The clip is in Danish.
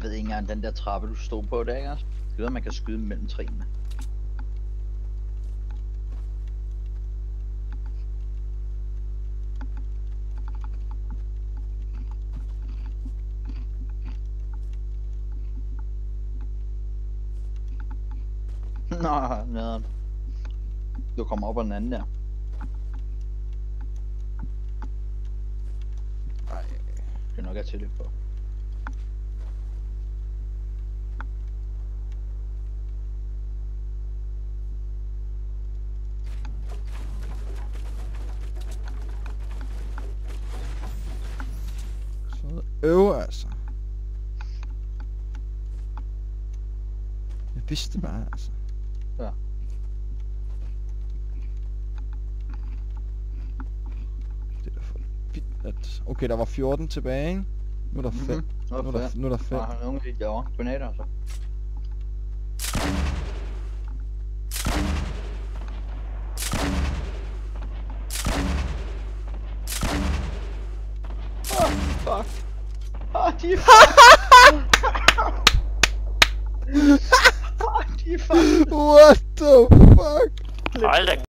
ved ikke engang den der trappe du stod på der, ikke også? Jeg ved, man kan skyde mellem trinene. Nå, nederen. Du kommer op på den anden der. Nej, det er nok at tilløb på. Så øver altså. Jeg vidste det bare altså. Ja. Det er da for vildt at... Okay, der var 14 tilbage, ikke? Nu er der 5. Nu er der 5. Der er nogle af de derovre. Granater altså. Fuck. De er fuck. What the fuck? Hold da